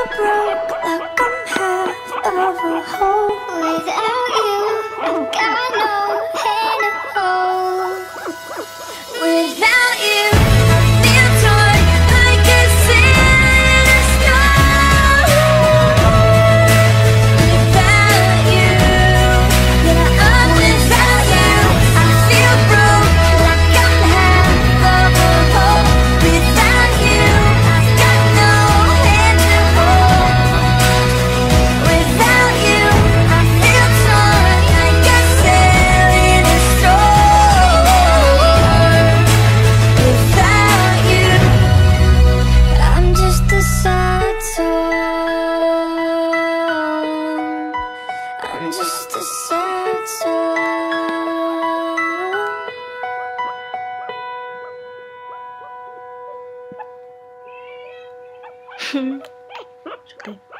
broke like I'm half of a whole. Without you, I got no hand to hold. Without you, I feel torn like a sailor storm. Without you, yeah, without you, I feel broke like I'm half of a whole. Without you, I've got no hand to hold. Without you, I feel torn like a sail in a storm. Without you, I'm just a sad song. I'm just a sad song. Sudah.